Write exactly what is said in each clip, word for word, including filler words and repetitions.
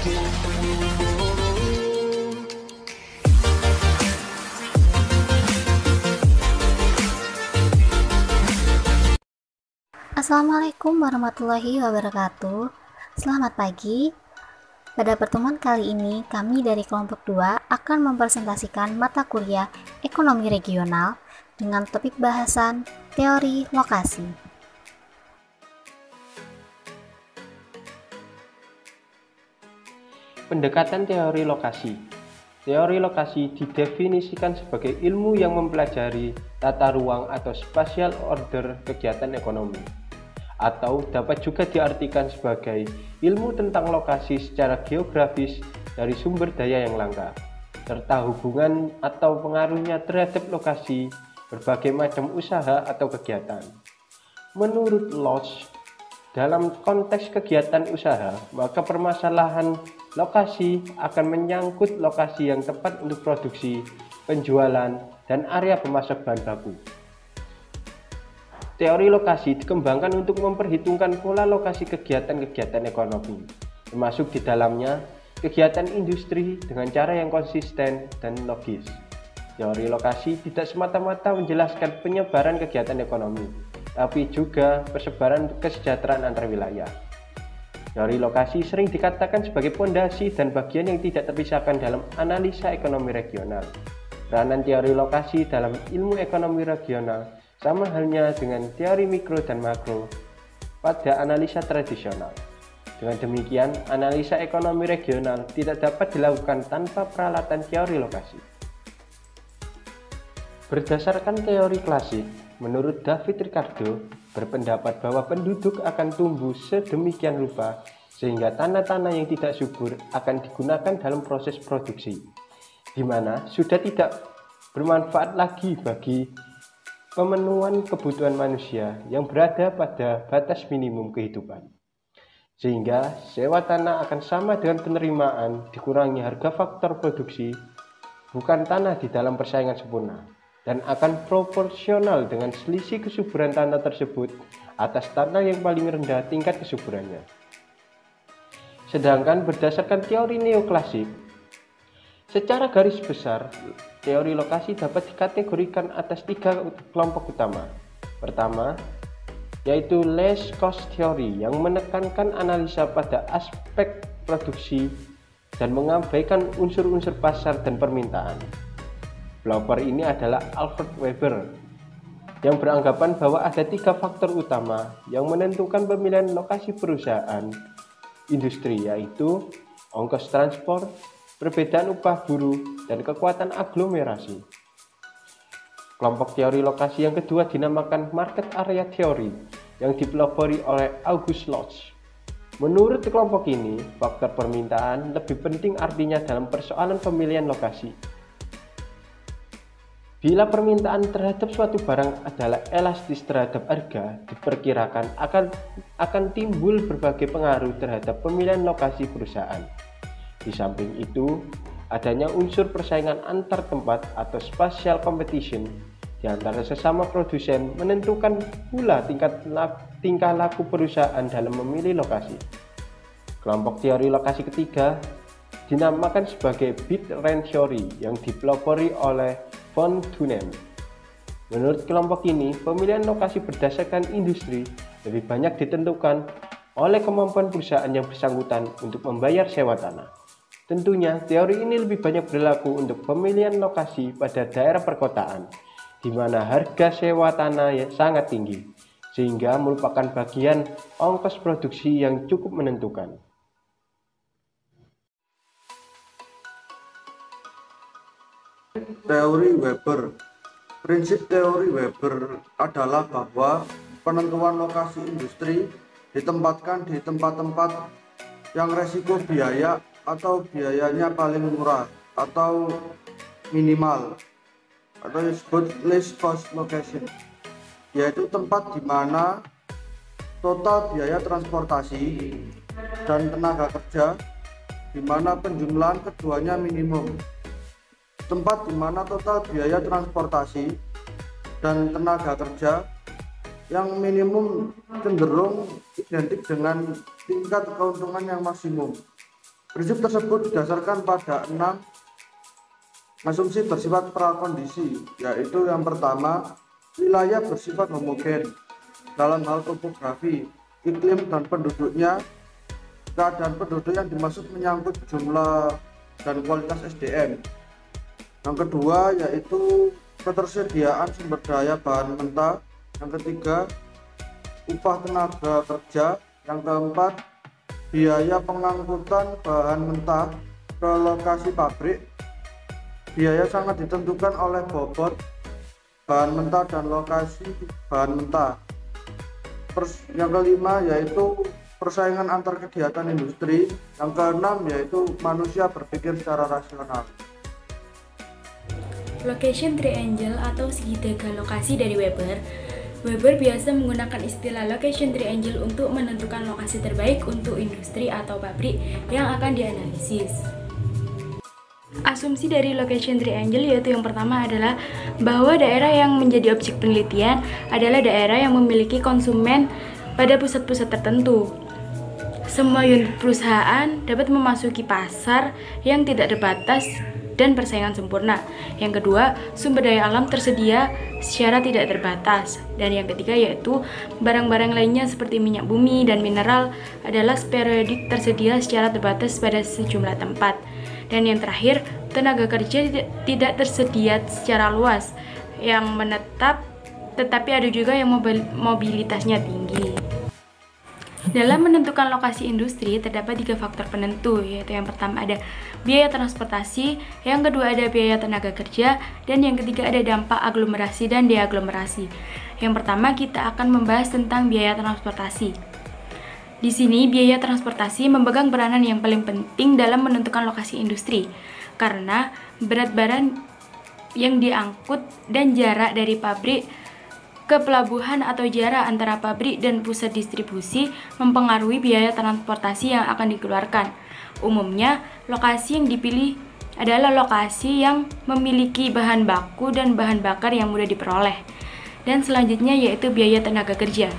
Assalamualaikum warahmatullahi wabarakatuh. Selamat pagi. Pada pertemuan kali ini, kami dari kelompok dua akan mempresentasikan mata kuliah Ekonomi Regional dengan topik bahasan teori lokasi. Pendekatan teori lokasi. Teori lokasi didefinisikan sebagai ilmu yang mempelajari tata ruang atau spatial order kegiatan ekonomi, atau dapat juga diartikan sebagai ilmu tentang lokasi secara geografis dari sumber daya yang langka, serta hubungan atau pengaruhnya terhadap lokasi berbagai macam usaha atau kegiatan. Menurut Lodge, dalam konteks kegiatan usaha, maka permasalahan lokasi akan menyangkut lokasi yang tepat untuk produksi, penjualan, dan area pemasok bahan baku. Teori lokasi dikembangkan untuk memperhitungkan pola lokasi kegiatan-kegiatan ekonomi, termasuk di dalamnya kegiatan industri dengan cara yang konsisten dan logis. Teori lokasi tidak semata-mata menjelaskan penyebaran kegiatan ekonomi, tapi juga persebaran kesejahteraan antar wilayah. Teori lokasi sering dikatakan sebagai pondasi dan bagian yang tidak terpisahkan dalam analisa ekonomi regional. Peranan teori lokasi dalam ilmu ekonomi regional sama halnya dengan teori mikro dan makro pada analisa tradisional. Dengan demikian, analisa ekonomi regional tidak dapat dilakukan tanpa peralatan teori lokasi. Berdasarkan teori klasik, menurut David Ricardo, berpendapat bahwa penduduk akan tumbuh sedemikian rupa sehingga tanah-tanah yang tidak subur akan digunakan dalam proses produksi, di mana sudah tidak bermanfaat lagi bagi pemenuhan kebutuhan manusia yang berada pada batas minimum kehidupan. Sehingga sewa tanah akan sama dengan penerimaan dikurangi harga faktor produksi, bukan tanah di dalam persaingan sempurna, dan akan proporsional dengan selisih kesuburan tanah tersebut atas tanah yang paling rendah tingkat kesuburannya. Sedangkan berdasarkan teori neoklasik, secara garis besar, teori lokasi dapat dikategorikan atas tiga kelompok utama. Pertama, yaitu less cost theory yang menekankan analisa pada aspek produksi dan mengabaikan unsur-unsur pasar dan permintaan. Pelopor ini adalah Alfred Weber yang beranggapan bahwa ada tiga faktor utama yang menentukan pemilihan lokasi perusahaan industri, yaitu ongkos transport, perbedaan upah buruh, dan kekuatan aglomerasi. Kelompok teori lokasi yang kedua dinamakan market area theory yang dipelopori oleh August Lodge. Menurut kelompok ini, faktor permintaan lebih penting artinya dalam persoalan pemilihan lokasi. Bila permintaan terhadap suatu barang adalah elastis terhadap harga, diperkirakan akan akan timbul berbagai pengaruh terhadap pemilihan lokasi perusahaan. Di samping itu, adanya unsur persaingan antar tempat atau spatial competition di antara sesama produsen menentukan pula tingkat tingkah laku perusahaan dalam memilih lokasi. Kelompok teori lokasi ketiga dinamakan sebagai bid rent theory yang dipelopori oleh von Thunen. Menurut kelompok ini, pemilihan lokasi berdasarkan industri lebih banyak ditentukan oleh kemampuan perusahaan yang bersangkutan untuk membayar sewa tanah. Tentunya, teori ini lebih banyak berlaku untuk pemilihan lokasi pada daerah perkotaan, di mana harga sewa tanah sangat tinggi, sehingga merupakan bagian ongkos produksi yang cukup menentukan. Teori Weber. Prinsip teori Weber adalah bahwa penentuan lokasi industri ditempatkan di tempat-tempat yang resiko biaya atau biayanya paling murah atau minimal, atau disebut least cost location, yaitu tempat di mana total biaya transportasi dan tenaga kerja di mana penjumlahan keduanya minimum. Tempat di mana total biaya transportasi dan tenaga kerja yang minimum cenderung identik dengan tingkat keuntungan yang maksimum. Prinsip tersebut didasarkan pada enam asumsi bersifat prakondisi, yaitu yang pertama, wilayah bersifat homogen dalam hal topografi, iklim dan penduduknya. Keadaan penduduk yang dimaksud menyangkut jumlah dan kualitas S D M. Yang kedua yaitu ketersediaan sumber daya bahan mentah. Yang ketiga, upah tenaga kerja. Yang keempat, biaya pengangkutan bahan mentah ke lokasi pabrik. Biaya sangat ditentukan oleh bobot bahan mentah dan lokasi bahan mentah. Pers yang kelima yaitu persaingan antar kegiatan industri. Yang keenam yaitu manusia berpikir secara rasional. Location triangle atau segitiga lokasi dari Weber. Weber biasa menggunakan istilah location triangle untuk menentukan lokasi terbaik untuk industri atau pabrik yang akan dianalisis. Asumsi dari location triangle yaitu yang pertama adalah bahwa daerah yang menjadi objek penelitian adalah daerah yang memiliki konsumen pada pusat-pusat tertentu. Semua unit perusahaan dapat memasuki pasar yang tidak terbatas dan persaingan sempurna. Yang kedua, sumber daya alam tersedia secara tidak terbatas. Dan yang ketiga yaitu barang-barang lainnya seperti minyak bumi dan mineral adalah sporadik tersedia secara terbatas pada sejumlah tempat. Dan yang terakhir, tenaga kerja tidak tersedia secara luas yang menetap, tetapi ada juga yang mobilitasnya tinggi. Dalam menentukan lokasi industri, terdapat tiga faktor penentu, yaitu yang pertama ada biaya transportasi, yang kedua ada biaya tenaga kerja, dan yang ketiga ada dampak aglomerasi dan deaglomerasi. Yang pertama kita akan membahas tentang biaya transportasi. Di sini biaya transportasi memegang peranan yang paling penting dalam menentukan lokasi industri, karena berat barang yang diangkut dan jarak dari pabrik ke pelabuhan atau jarak antara pabrik dan pusat distribusi mempengaruhi biaya transportasi yang akan dikeluarkan. Umumnya, lokasi yang dipilih adalah lokasi yang memiliki bahan baku dan bahan bakar yang mudah diperoleh. Dan selanjutnya yaitu biaya tenaga kerja.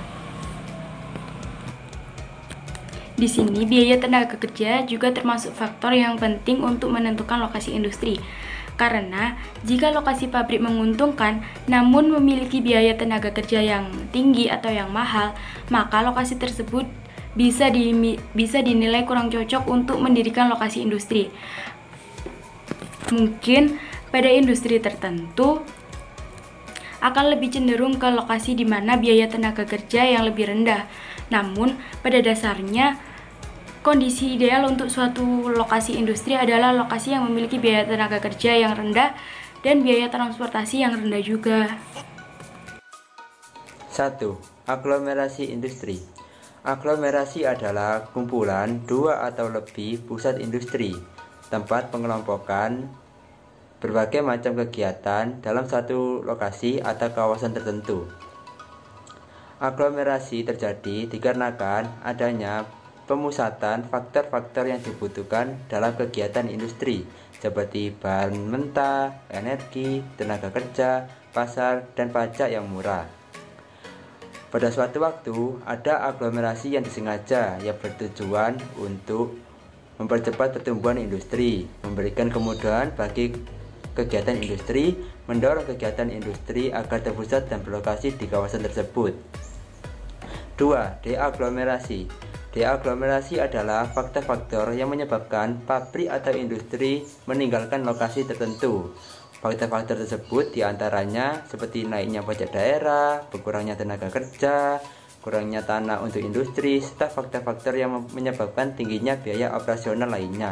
Di sini biaya tenaga kerja juga termasuk faktor yang penting untuk menentukan lokasi industri. Karena jika lokasi pabrik menguntungkan namun memiliki biaya tenaga kerja yang tinggi atau yang mahal, maka lokasi tersebut bisa, di, bisa dinilai kurang cocok untuk mendirikan lokasi industri. Mungkin pada industri tertentu akan lebih cenderung ke lokasi di mana biaya tenaga kerja yang lebih rendah. Namun pada dasarnya kondisi ideal untuk suatu lokasi industri adalah lokasi yang memiliki biaya tenaga kerja yang rendah dan biaya transportasi yang rendah juga. satu. Aglomerasi industri. Aglomerasi adalah kumpulan dua atau lebih pusat industri, tempat pengelompokan berbagai macam kegiatan dalam satu lokasi atau kawasan tertentu. Aglomerasi terjadi dikarenakan adanya pemusatan faktor-faktor yang dibutuhkan dalam kegiatan industri seperti bahan mentah, energi, tenaga kerja, pasar, dan pajak yang murah. Pada suatu waktu, ada aglomerasi yang disengaja yang bertujuan untuk mempercepat pertumbuhan industri, memberikan kemudahan bagi kegiatan industri, mendorong kegiatan industri agar terpusat dan berlokasi di kawasan tersebut. dua. Deaglomerasi. Deaglomerasi adalah faktor-faktor yang menyebabkan pabrik atau industri meninggalkan lokasi tertentu. Faktor-faktor tersebut diantaranya seperti naiknya pajak daerah, berkurangnya tenaga kerja, kurangnya tanah untuk industri, serta faktor-faktor yang menyebabkan tingginya biaya operasional lainnya.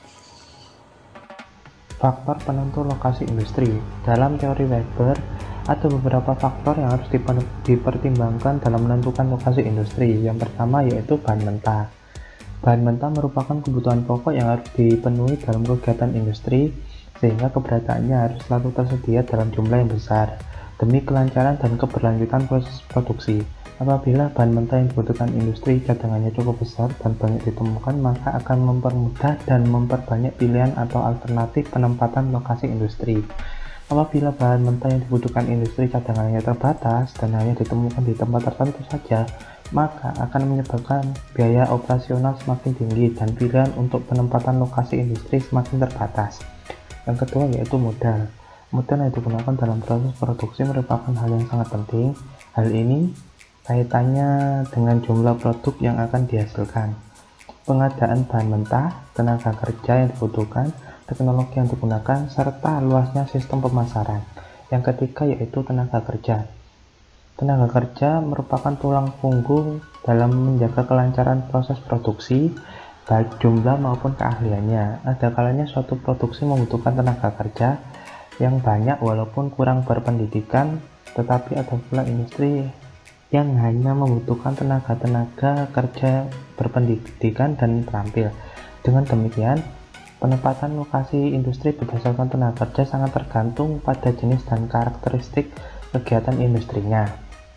Faktor penentu lokasi industri. Dalam teori Weber, ada beberapa faktor yang harus dipertimbangkan dalam menentukan lokasi industri. Yang pertama yaitu bahan mentah. Bahan mentah merupakan kebutuhan pokok yang harus dipenuhi dalam kegiatan industri, sehingga keberadaannya harus selalu tersedia dalam jumlah yang besar demi kelancaran dan keberlanjutan proses produksi. Apabila bahan mentah yang dibutuhkan industri cadangannya cukup besar dan banyak ditemukan, maka akan mempermudah dan memperbanyak pilihan atau alternatif penempatan lokasi industri. Apabila bahan mentah yang dibutuhkan industri cadangannya terbatas dan hanya ditemukan di tempat tertentu saja, maka akan menyebabkan biaya operasional semakin tinggi dan pilihan untuk penempatan lokasi industri semakin terbatas. Yang kedua yaitu modal. Modal yang digunakan dalam proses produksi merupakan hal yang sangat penting. Hal ini kaitannya dengan jumlah produk yang akan dihasilkan, pengadaan bahan mentah, tenaga kerja yang dibutuhkan, teknologi yang digunakan, serta luasnya sistem pemasaran. Yang ketiga yaitu tenaga kerja. Tenaga kerja merupakan tulang punggung dalam menjaga kelancaran proses produksi, baik jumlah maupun keahliannya. Ada kalanya suatu produksi membutuhkan tenaga kerja yang banyak walaupun kurang berpendidikan, tetapi ada pula industri yang hanya membutuhkan tenaga-tenaga kerja berpendidikan dan terampil. Dengan demikian, penempatan lokasi industri berdasarkan tenaga kerja sangat tergantung pada jenis dan karakteristik kegiatan industrinya.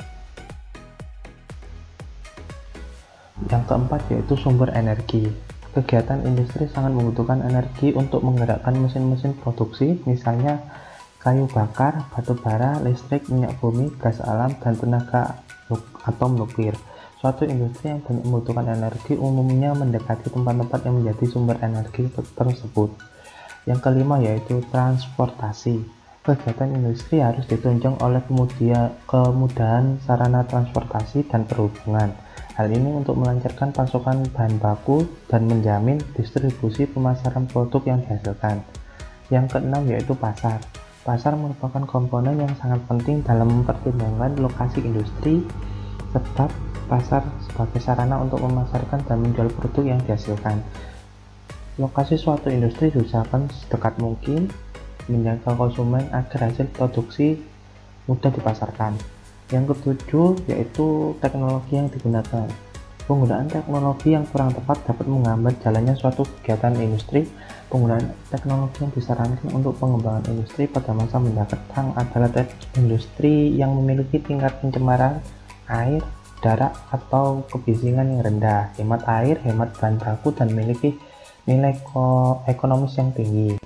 Yang keempat yaitu sumber energi. Kegiatan industri sangat membutuhkan energi untuk menggerakkan mesin-mesin produksi, misalnya kayu bakar, batu bara, listrik, minyak bumi, gas alam, dan tenaga atom nuklir. Suatu industri yang banyak membutuhkan energi umumnya mendekati tempat-tempat yang menjadi sumber energi tersebut. Yang kelima yaitu transportasi. Kegiatan industri harus ditunjang oleh kemudahan sarana transportasi dan perhubungan. Hal ini untuk melancarkan pasokan bahan baku dan menjamin distribusi pemasaran produk yang dihasilkan. Yang keenam yaitu pasar. Pasar merupakan komponen yang sangat penting dalam mempertimbangkan lokasi industri, sebab pasar sebagai sarana untuk memasarkan dan menjual produk yang dihasilkan. Lokasi suatu industri diusahakan sedekat mungkin, menjaga konsumen agar hasil produksi mudah dipasarkan. Yang ketujuh yaitu teknologi yang digunakan. Penggunaan teknologi yang kurang tepat dapat menghambat jalannya suatu kegiatan industri. Penggunaan teknologi yang disarankan untuk pengembangan industri pada masa mendatang adalah industri yang memiliki tingkat pencemaran air, darat, atau kebisingan yang rendah, hemat air, hemat bahan baku, dan memiliki nilai ekonomis yang tinggi.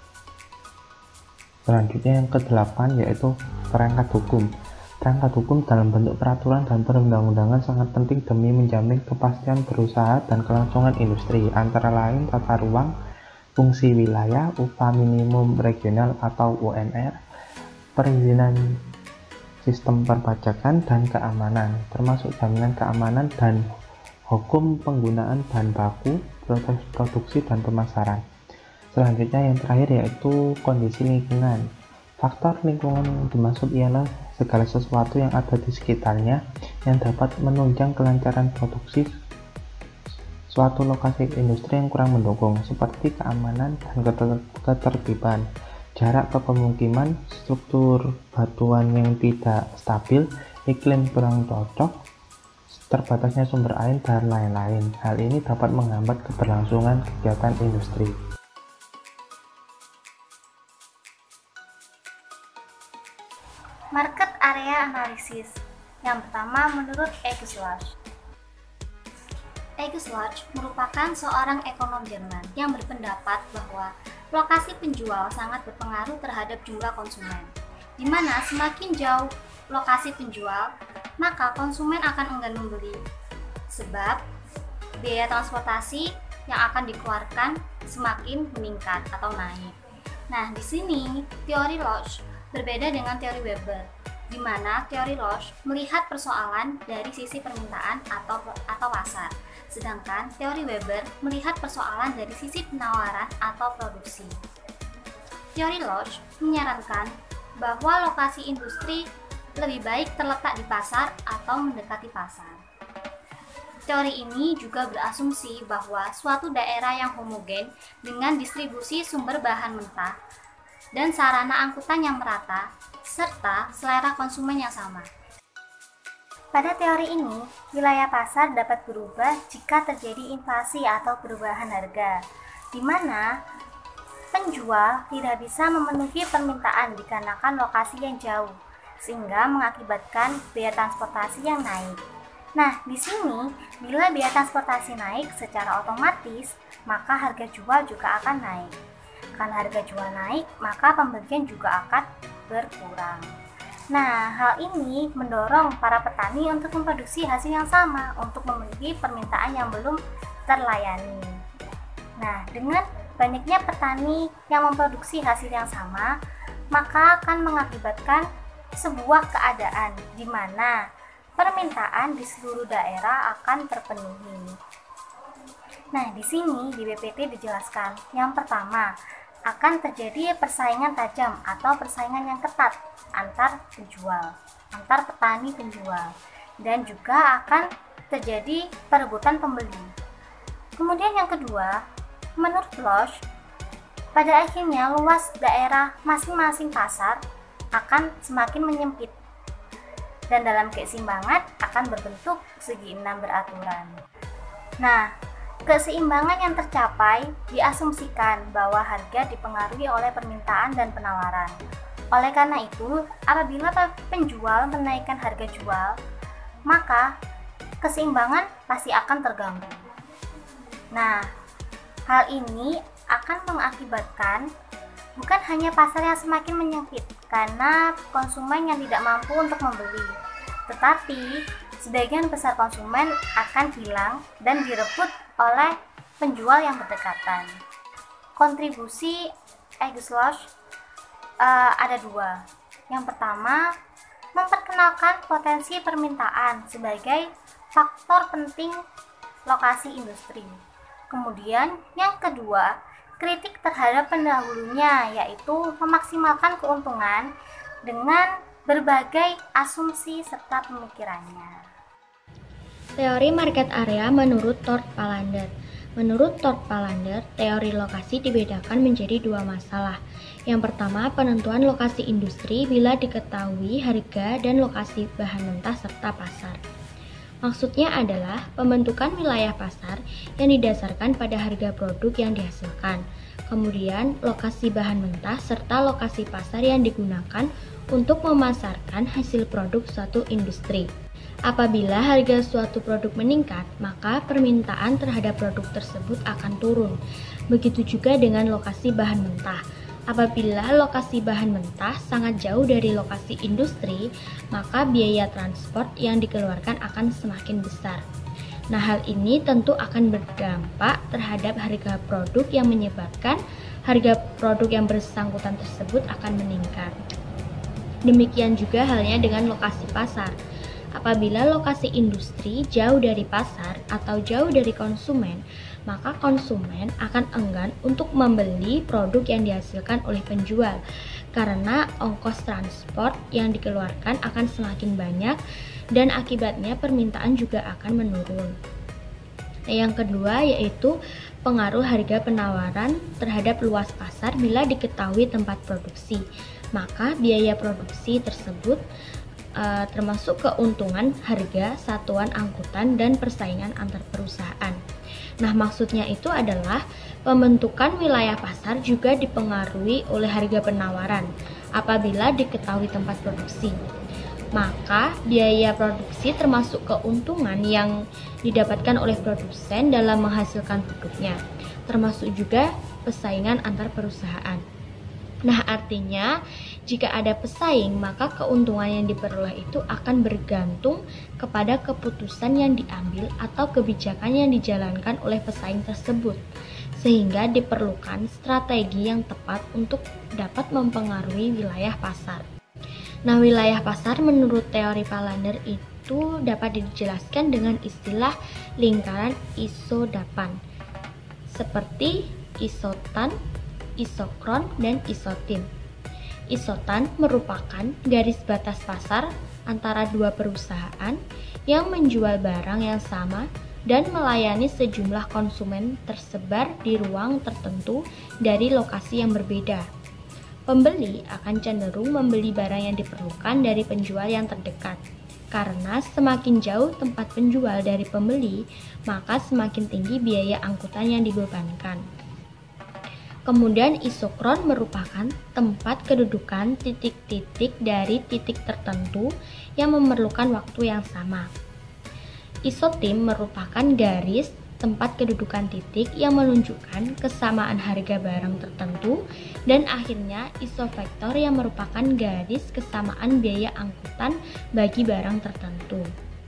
Selanjutnya yang kedelapan yaitu perangkat hukum. Perangkat hukum dalam bentuk peraturan dan perundang-undangan sangat penting demi menjamin kepastian berusaha dan kelangsungan industri, antara lain tata ruang, fungsi wilayah, upah minimum regional atau U M R, perizinan sistem perpajakan dan keamanan, termasuk jaminan keamanan dan hukum penggunaan bahan baku, proses produksi dan pemasaran. Selanjutnya yang terakhir yaitu kondisi lingkungan. Faktor lingkungan yang dimaksud ialah segala sesuatu yang ada di sekitarnya yang dapat menunjang kelancaran produksi suatu lokasi industri yang kurang mendukung, seperti keamanan dan ketertiban, jarak ke pemukiman, struktur batuan yang tidak stabil, iklim kurang cocok, terbatasnya sumber air, dan lain-lain. Hal ini dapat menghambat keberlangsungan kegiatan industri. Market Area Analysis. Yang pertama menurut Eggslage. Eggslage merupakan seorang ekonom Jerman yang berpendapat bahwa lokasi penjual sangat berpengaruh terhadap jumlah konsumen, di mana semakin jauh lokasi penjual, maka konsumen akan enggan membeli, sebab biaya transportasi yang akan dikeluarkan semakin meningkat atau naik. Nah, di sini teori Losch berbeda dengan teori Weber, di mana teori Losch melihat persoalan dari sisi permintaan atau atau pasar, sedangkan teori Weber melihat persoalan dari sisi penawaran atau produksi. Teori Losch menyarankan bahwa lokasi industri lebih baik terletak di pasar atau mendekati pasar. Teori ini juga berasumsi bahwa suatu daerah yang homogen dengan distribusi sumber bahan mentah dan sarana angkutan yang merata, serta selera konsumen yang sama. Pada teori ini, wilayah pasar dapat berubah jika terjadi inflasi atau perubahan harga, di mana penjual tidak bisa memenuhi permintaan dikarenakan lokasi yang jauh, sehingga mengakibatkan biaya transportasi yang naik. Nah, di sini, bila biaya transportasi naik secara otomatis, maka harga jual juga akan naik. kebijakan harga jual naik, maka pembelian juga akan berkurang. Nah, hal ini mendorong para petani untuk memproduksi hasil yang sama untuk memenuhi permintaan yang belum terlayani. Nah, dengan banyaknya petani yang memproduksi hasil yang sama, maka akan mengakibatkan sebuah keadaan di mana permintaan di seluruh daerah akan terpenuhi. Nah, di sini di B P T dijelaskan, yang pertama, akan terjadi persaingan tajam atau persaingan yang ketat antar penjual, antar petani penjual, dan juga akan terjadi perebutan pembeli. Kemudian yang kedua, menurut Losch, pada akhirnya luas daerah masing-masing pasar akan semakin menyempit, dan dalam keseimbangan akan berbentuk segi enam beraturan. Nah, keseimbangan yang tercapai diasumsikan bahwa harga dipengaruhi oleh permintaan dan penawaran. Oleh karena itu, apabila penjual menaikkan harga jual, maka keseimbangan pasti akan terganggu. Nah, hal ini akan mengakibatkan bukan hanya pasar yang semakin menyempit karena konsumen yang tidak mampu untuk membeli, tetapi sebagian besar konsumen akan hilang dan direbut oleh penjual yang berdekatan. Kontribusi August Losch uh, ada dua. Yang pertama, memperkenalkan potensi permintaan sebagai faktor penting lokasi industri. Kemudian yang kedua, kritik terhadap pendahulunya, yaitu memaksimalkan keuntungan dengan berbagai asumsi serta pemikirannya. Teori market area menurut Tort Palander. Menurut Tort Palander, teori lokasi dibedakan menjadi dua masalah. Yang pertama, penentuan lokasi industri bila diketahui harga dan lokasi bahan mentah serta pasar. Maksudnya adalah pembentukan wilayah pasar yang didasarkan pada harga produk yang dihasilkan, kemudian lokasi bahan mentah serta lokasi pasar yang digunakan untuk memasarkan hasil produk suatu industri. Apabila harga suatu produk meningkat, maka permintaan terhadap produk tersebut akan turun. Begitu juga dengan lokasi bahan mentah. Apabila lokasi bahan mentah sangat jauh dari lokasi industri, maka biaya transport yang dikeluarkan akan semakin besar. Nah, hal ini tentu akan berdampak terhadap harga produk yang menyebabkan harga produk yang bersangkutan tersebut akan meningkat. Demikian juga halnya dengan lokasi pasar. Apabila lokasi industri jauh dari pasar atau jauh dari konsumen, maka konsumen akan enggan untuk membeli produk yang dihasilkan oleh penjual karena ongkos transport yang dikeluarkan akan semakin banyak dan akibatnya permintaan juga akan menurun. Nah, yang kedua yaitu pengaruh harga penawaran terhadap luas pasar bila diketahui tempat produksi, maka biaya produksi tersebut Uh, termasuk keuntungan harga, satuan angkutan, dan persaingan antar perusahaan. Nah, maksudnya itu adalah pembentukan wilayah pasar juga dipengaruhi oleh harga penawaran apabila diketahui tempat produksi. Maka biaya produksi termasuk keuntungan yang didapatkan oleh produsen dalam menghasilkan produknya, termasuk juga persaingan antar perusahaan. Nah, artinya jika ada pesaing, maka keuntungan yang diperoleh itu akan bergantung kepada keputusan yang diambil atau kebijakan yang dijalankan oleh pesaing tersebut, sehingga diperlukan strategi yang tepat untuk dapat mempengaruhi wilayah pasar. Nah, wilayah pasar menurut teori Palander itu dapat dijelaskan dengan istilah lingkaran isodapan, seperti isotan, isokron, dan isotim. Isotan merupakan garis batas pasar antara dua perusahaan yang menjual barang yang sama dan melayani sejumlah konsumen tersebar di ruang tertentu dari lokasi yang berbeda. Pembeli akan cenderung membeli barang yang diperlukan dari penjual yang terdekat. Karena semakin jauh tempat penjual dari pembeli, maka semakin tinggi biaya angkutan yang dibebankan. Kemudian isokron merupakan tempat kedudukan titik-titik dari titik tertentu yang memerlukan waktu yang sama. Isotim merupakan garis tempat kedudukan titik yang menunjukkan kesamaan harga barang tertentu, dan akhirnya isofaktor yang merupakan garis kesamaan biaya angkutan bagi barang tertentu.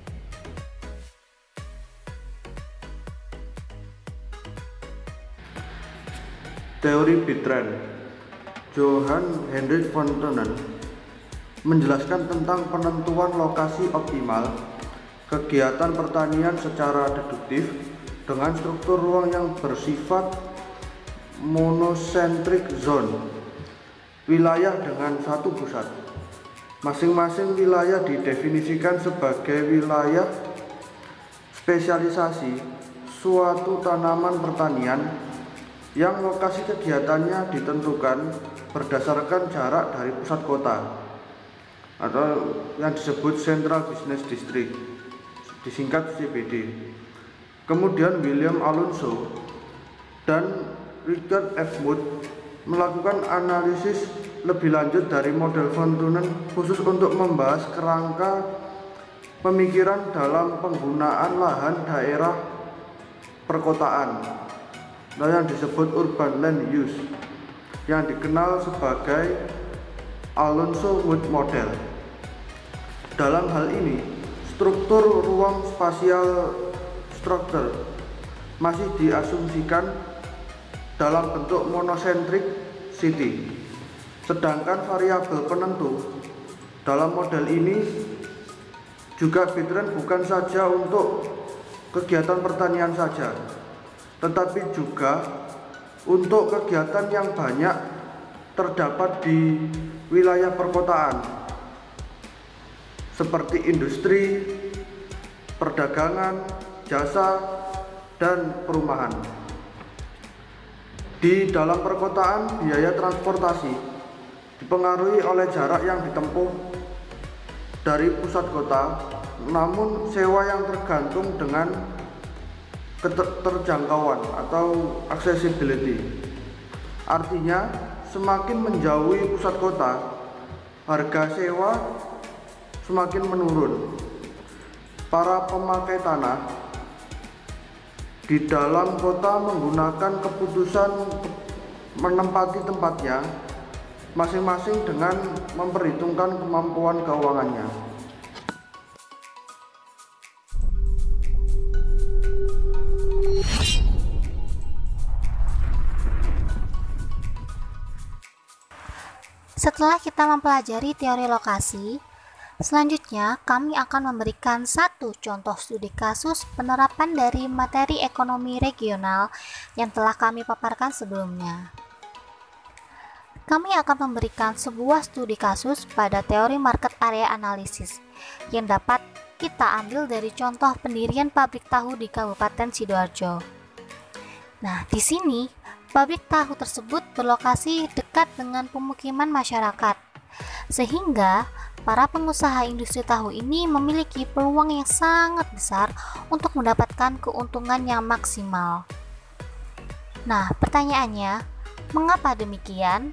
Teori Bertrand Johann Heinrich von Thunen menjelaskan tentang penentuan lokasi optimal kegiatan pertanian secara deduktif dengan struktur ruang yang bersifat monocentric zone, wilayah dengan satu pusat. Masing-masing wilayah didefinisikan sebagai wilayah spesialisasi suatu tanaman pertanian yang lokasi kegiatannya ditentukan berdasarkan jarak dari pusat kota atau yang disebut Central Business District, disingkat C B D. Kemudian William Alonso dan Richard F. Mood melakukan analisis lebih lanjut dari model von Thunen khusus untuk membahas kerangka pemikiran dalam penggunaan lahan daerah perkotaan, yang disebut urban land use, yang dikenal sebagai Alonso-Mood model. Dalam hal ini, struktur ruang spasial struktur masih diasumsikan dalam bentuk monocentric city, sedangkan variabel penentu dalam model ini juga Bertrand bukan saja untuk kegiatan pertanian saja, tetapi juga untuk kegiatan yang banyak terdapat di wilayah perkotaan seperti industri, perdagangan, jasa, dan perumahan. Di dalam perkotaan, biaya transportasi dipengaruhi oleh jarak yang ditempuh dari pusat kota, namun sewa yang tergantung dengan keterjangkauan atau accessibility. Artinya, semakin menjauhi pusat kota, harga sewa semakin menurun. Para pemakai tanah di dalam kota menggunakan keputusan menempati tempatnya masing-masing dengan memperhitungkan kemampuan keuangannya. Setelah kita mempelajari teori lokasi, selanjutnya, kami akan memberikan satu contoh studi kasus penerapan dari materi ekonomi regional yang telah kami paparkan sebelumnya. Kami akan memberikan sebuah studi kasus pada teori market area analysis yang dapat kita ambil dari contoh pendirian pabrik tahu di Kabupaten Sidoarjo. Nah, di sini, pabrik tahu tersebut berlokasi dekat dengan pemukiman masyarakat, sehingga para pengusaha industri tahu ini memiliki peluang yang sangat besar untuk mendapatkan keuntungan yang maksimal. Nah, pertanyaannya, mengapa demikian?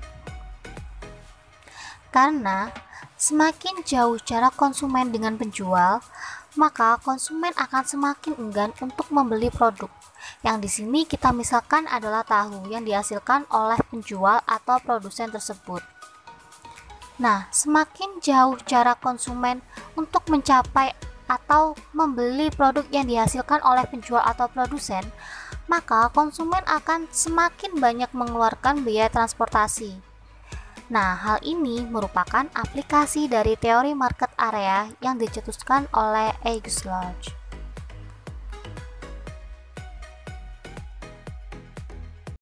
Karena semakin jauh jarak konsumen dengan penjual, maka konsumen akan semakin enggan untuk membeli produk. Yang di sini kita misalkan adalah tahu yang dihasilkan oleh penjual atau produsen tersebut. Nah, semakin jauh jarak konsumen untuk mencapai atau membeli produk yang dihasilkan oleh penjual atau produsen, maka konsumen akan semakin banyak mengeluarkan biaya transportasi. Nah, hal ini merupakan aplikasi dari teori market area yang dicetuskan oleh August Lodge.